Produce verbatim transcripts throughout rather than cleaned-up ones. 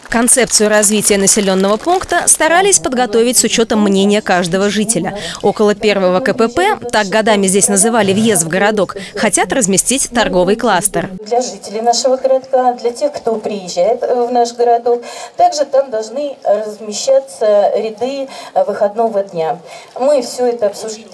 Концепцию развития населенного пункта старались подготовить с учетом мнения каждого жителя. Около первого ка пэ пэ, так годами здесь называли въезд в городок, хотят разместить торговый кластер. Для жителей нашего городка, для тех, кто приезжает в наш городок, также там должны размещаться ряды выходного дня. Мы все это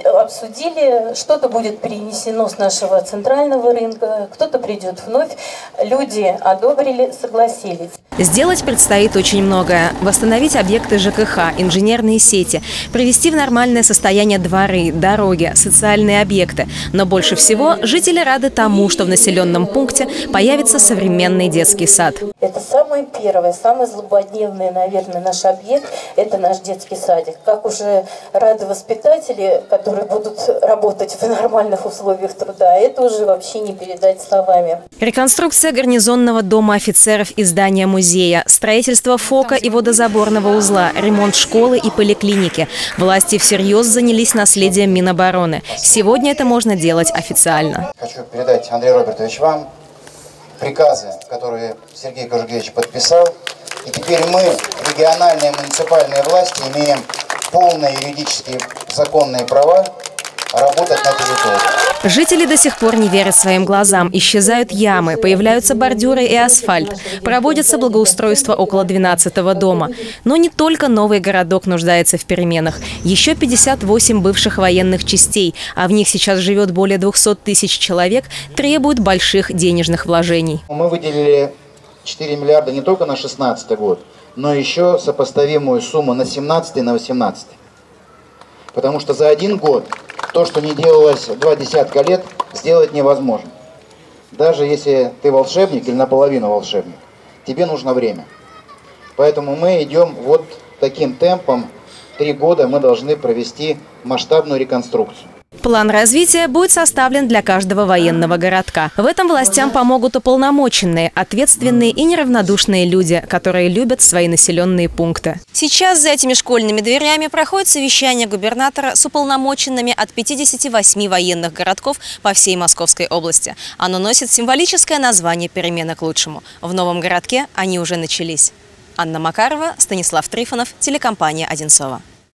обсудили, что-то будет перенесено с нашего центрального рынка, кто-то придет вновь. Люди одобрили, согласились. Сделать предстоит очень многое. Восстановить объекты жэ ка ха, инженерные сети, привести в нормальное состояние дворы, дороги, социальные объекты. Но больше всего жители рады тому, что в населенном пункте появится современный детский сад. Это самое первое, самый злободневный, наверное, наш объект – это наш детский садик. Как уже рады воспитатели, которые будут работать в нормальных условиях труда, это уже вообще не передать словами. Реконструкция гарнизонного дома офицеров и здания музея, строительство ФОКа и водозаборного узла, ремонт школы и поликлиники. Власти всерьез занялись наследием Минобороны. Сегодня это можно делать официально. Хочу передать, Андрей Робертович, вам приказы, которые Сергей Кожугевич подписал. И теперь мы, региональные муниципальные власти, имеем полные юридические законные права работать на территории. Жители до сих пор не верят своим глазам. Исчезают ямы, появляются бордюры и асфальт. Проводится благоустройство около двенадцатого дома. Но не только новый городок нуждается в переменах. Еще пятьдесят восемь бывших военных частей, а в них сейчас живет более двухсот тысяч человек, требуют больших денежных вложений. Мы выделили четыре миллиарда не только на шестнадцатый год, но еще сопоставимую сумму на семнадцатый и на восемнадцатый. Потому что за один год то, что не делалось два десятка лет, сделать невозможно. Даже если ты волшебник или наполовину волшебник, тебе нужно время. Поэтому мы идем вот таким темпом. Три года мы должны провести масштабную реконструкцию. План развития будет составлен для каждого военного городка. В этом властям помогут уполномоченные, ответственные и неравнодушные люди, которые любят свои населенные пункты. Сейчас за этими школьными дверями проходит совещание губернатора с уполномоченными от пятидесяти восьми военных городков по всей Московской области. Оно носит символическое название «Перемены к лучшему». В новом городке они уже начались. Анна Макарова, Станислав Трифонов, телекомпания «Одинцово».